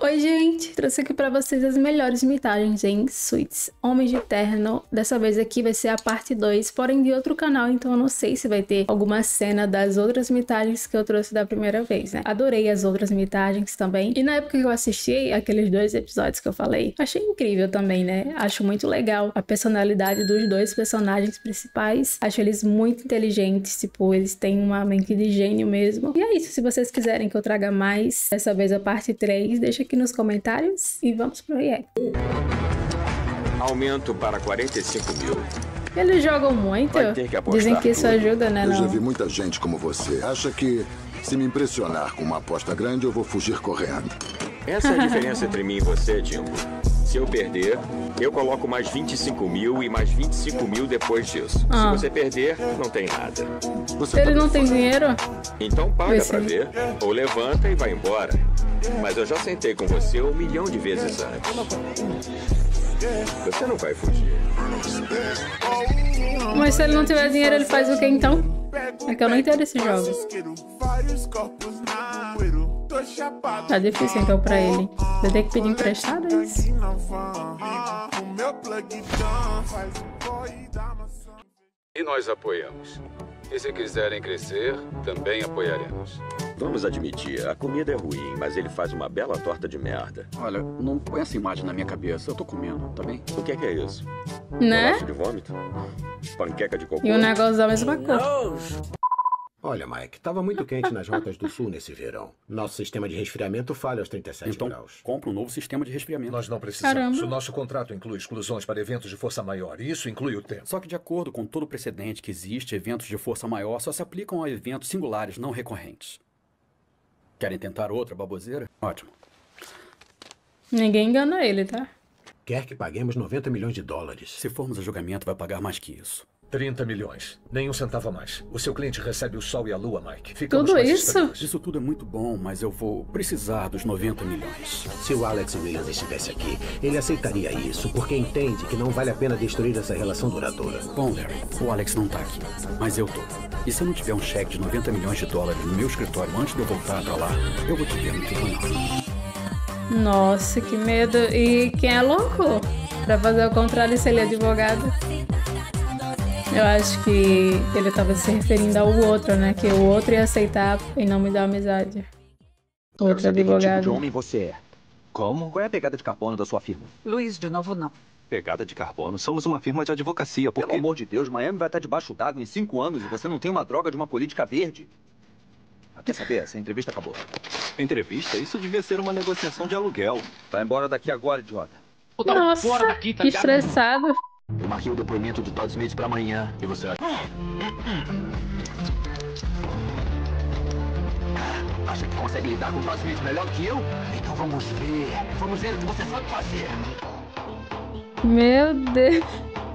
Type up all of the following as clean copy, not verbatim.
Oi gente, trouxe aqui pra vocês as melhores mitagens em Suits Homens de Terno. Dessa vez aqui vai ser a parte 2, porém de outro canal, então eu não sei se vai ter alguma cena das outras mitagens que eu trouxe da primeira vez, né? Adorei as outras mitagens também, e na época que eu assisti aqueles 2 episódios que eu falei, achei incrível também, né? Acho muito legal a personalidade dos 2 personagens principais, acho eles muito inteligentes, tipo, eles têm uma mente de gênio mesmo. E é isso, se vocês quiserem que eu traga mais, dessa vez a parte 3, deixa aqui nos comentários e vamos pro react. Aumento para 45 mil. Eles jogam muito? Dizem que isso ajuda, né? Eu já vi muita gente como você. Acha que se me impressionar com uma aposta grande, eu vou fugir correndo. Essa é a diferença entre mim e você, Jimbo. Se eu perder, eu coloco mais 25 mil e mais 25 mil depois disso. Se você perder, não tem nada. Ele não tem dinheiro? Então paga pra ver, ou levanta e vai embora. Mas eu já sentei com você 1 milhão de vezes antes. Você não vai fugir. Mas se ele não tiver dinheiro, ele faz o que então? É que eu não entendo esse jogo. Tá difícil então pra ele. Vai ter que pedir emprestado, é isso? E nós apoiamos. E se quiserem crescer, também apoiaremos. Vamos admitir, a comida é ruim, mas ele faz uma bela torta de merda. Olha, não põe essa imagem na minha cabeça. Eu tô comendo, tá bem? O que é isso? Né? Bolacha de vômito? Panqueca de cocô? E o negócio da mesma cor. Olha, Mike, estava muito quente nas rotas do sul nesse verão. Nosso sistema de resfriamento falha aos 37 graus. Compra um novo sistema de resfriamento. Nós não precisamos. Caramba. O nosso contrato inclui exclusões para eventos de força maior, e isso inclui o tempo. Só que de acordo com todo o precedente que existe, eventos de força maior só se aplicam a eventos singulares, não recorrentes. Querem tentar outra baboseira? Ótimo. Ninguém engana ele, tá? Quer que paguemos 90 milhões de dólares. Se formos a julgamento, vai pagar mais que isso. 30 milhões. Nem um centavo a mais. O seu cliente recebe o sol e a lua, Mike. Ficamos Tudo mais isso? estrelas. Isso tudo é muito bom, mas eu vou precisar dos 90 milhões. Se o Alex Williams estivesse aqui, ele aceitaria isso, porque entende que não vale a pena destruir essa relação duradoura. Bom, Larry, o Alex não tá aqui, mas eu tô. E se eu não tiver um cheque de 90 milhões de dólares no meu escritório antes de eu voltar pra lá, eu vou te ver no tribunal. Nossa, que medo. E quem é louco? Pra fazer o contrário se ele é advogado. Eu acho que ele tava se referindo ao outro, né? Que o outro ia aceitar em nome da amizade. Outro advogado. Que tipo de homem você é? Como? Qual é a pegada de carbono da sua firma? Luiz, de novo não. Pegada de carbono? Somos uma firma de advocacia, porque... Pelo amor de Deus, Miami vai estar debaixo d'água em 5 anos e você não tem uma droga de uma política verde. Quer saber? Essa entrevista acabou. Entrevista? Isso devia ser uma negociação de aluguel. Vai embora daqui agora, idiota. Nossa, que estressado. Eu marquei o depoimento de Todd Smith pra amanhã. E você acha? Acha que consegue lidar com o Todd Smith melhor que eu? Então vamos ver. Vamos ver o que você sabe fazer. Meu Deus.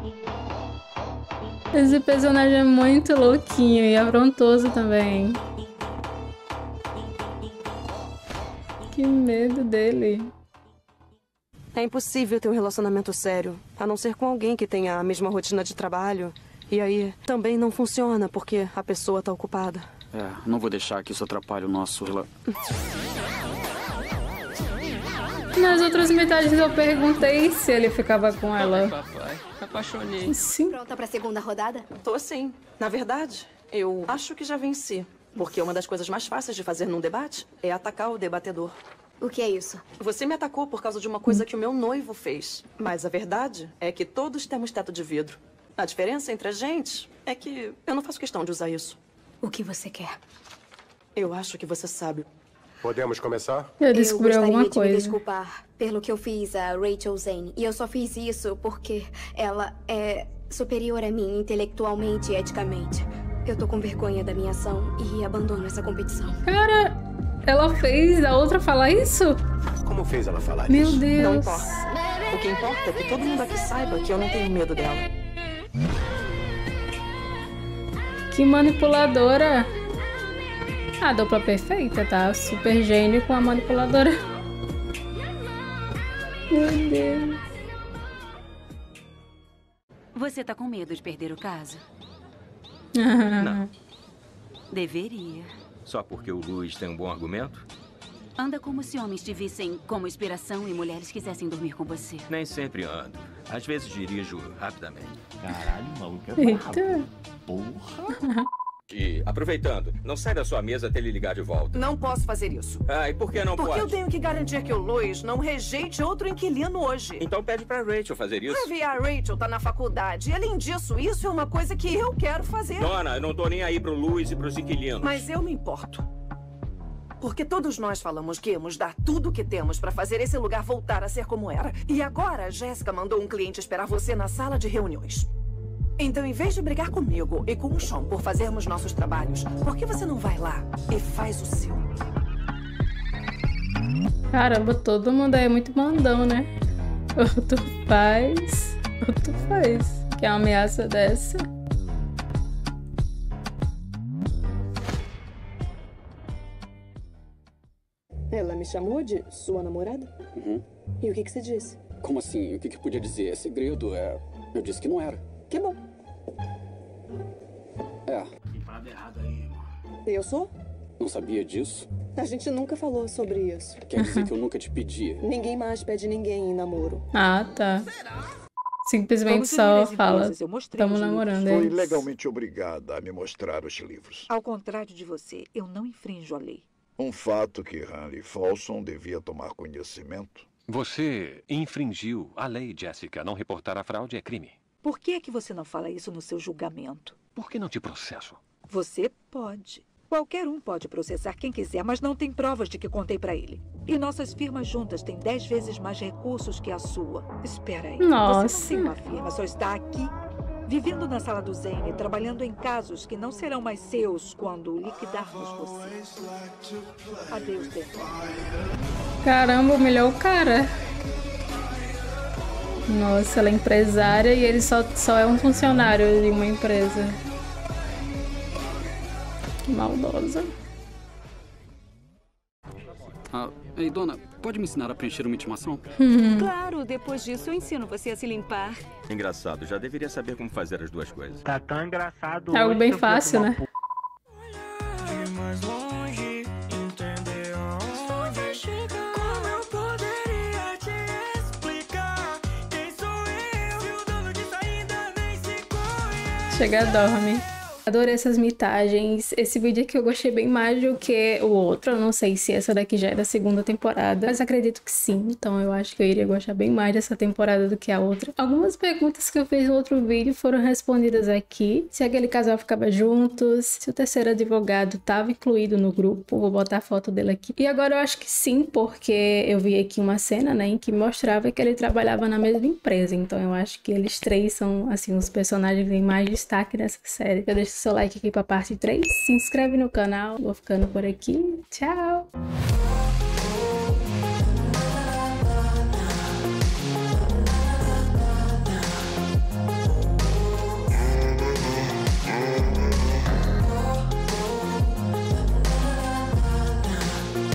Esse personagem é muito louquinho e afrontoso também. Que medo dele. É impossível ter um relacionamento sério, a não ser com alguém que tenha a mesma rotina de trabalho. E aí, também não funciona porque a pessoa tá ocupada. Não vou deixar que isso atrapalhe o nosso Nas outras metades eu perguntei se ele ficava com ela. Papai, apaixonei. Sim. Pronta pra segunda rodada? Tô sim. Na verdade, eu acho que já venci. Porque uma das coisas mais fáceis de fazer num debate é atacar o debatedor. O que é isso? Você me atacou por causa de uma coisa que o meu noivo fez. Mas a verdade é que todos temos teto de vidro. A diferença entre a gente é que eu não faço questão de usar isso. O que você quer? Eu acho que você sabe. Podemos começar? Eu descobri alguma Eu gostaria de me coisa. desculpar pelo que eu fiz a Rachel Zane. E eu só fiz isso porque ela é superior a mim intelectualmente e eticamente. Eu tô com vergonha da minha ação e abandono essa competição. Cara, ela fez a outra falar isso? Como fez ela falar Meu isso? Deus. Não importa. O que importa é que todo mundo aqui saiba que eu não tenho medo dela. Que manipuladora. A dupla perfeita, tá? Super gênio com a manipuladora. Meu Deus. Você tá com medo de perder o caso? Não. Deveria. Só porque o Luiz tem um bom argumento? Anda como se homens te vissem como inspiração e mulheres quisessem dormir com você. Nem sempre ando. Às vezes dirijo rapidamente. Caralho, maluco, é brabo. Porra. E, aproveitando, não sai da sua mesa até ele ligar de volta. Não posso fazer isso. Ah, e por que não pode? Porque eu tenho que garantir que o Luiz não rejeite outro inquilino hoje. Então pede pra Rachel fazer isso. A Rachel tá na faculdade. E além disso, isso é uma coisa que eu quero fazer. Dona, eu não tô nem aí pro Luiz e pros inquilinos. Mas eu me importo. Porque todos nós falamos que íamos dar tudo o que temos pra fazer esse lugar voltar a ser como era. E agora a Jéssica mandou um cliente esperar você na sala de reuniões. Então, em vez de brigar comigo e com o Sean por fazermos nossos trabalhos, por que você não vai lá e faz o seu? Caramba, todo mundo aí é muito mandão, né? Ou tu faz, ou tu faz. Que é uma ameaça dessa. Ela me chamou de sua namorada? Uhum. E o que você disse? Como assim? O que eu podia dizer? É segredo. Eu disse que não era. Que bom. Tem parada errada aí, mano. Eu sou? Não sabia disso? A gente nunca falou sobre isso. Quer dizer que eu nunca te pedi. Ninguém mais pede ninguém em namoro. Ah, tá. Simplesmente só fala, estamos namorando. Fui legalmente obrigada a me mostrar os livros. Ao contrário de você, eu não infrinjo a lei. Um fato que Henry Folsom devia tomar conhecimento. Você infringiu a lei, Jessica. Não reportar a fraude é crime. Por que é que você não fala isso no seu julgamento? Por que não te processo? Você pode. Qualquer um pode processar quem quiser, mas não tem provas de que contei pra ele. E nossas firmas juntas têm 10 vezes mais recursos que a sua. Espera aí. Nossa. Você não tem uma firma, só está aqui, vivendo na sala do Zane, trabalhando em casos que não serão mais seus quando liquidarmos você. Adeus, Daniel. Caramba, humilhou o cara. Nossa, ela é empresária e ele só é um funcionário de uma empresa. Que maldosa. Ei, dona, pode me ensinar a preencher uma intimação? Claro, depois disso eu ensino você a se limpar. Engraçado, já deveria saber como fazer as duas coisas. Tá tão engraçado. É algo bem fácil, né? Chega, dorme. Adorei essas mitagens. Esse vídeo aqui eu gostei bem mais do que o outro. Eu não sei se essa daqui já é da segunda temporada, mas acredito que sim. Então eu acho que eu iria gostar bem mais dessa temporada do que a outra. Algumas perguntas que eu fiz no outro vídeo foram respondidas aqui. Se aquele casal ficava juntos, se o terceiro advogado estava incluído no grupo. Vou botar a foto dele aqui. E agora eu acho que sim, porque eu vi aqui uma cena, né, em que mostrava que ele trabalhava na mesma empresa. Então eu acho que eles três são, assim, os personagens em mais destaque dessa série. Eu deixo seu like aqui pra parte 3, se inscreve no canal, vou ficando por aqui, tchau!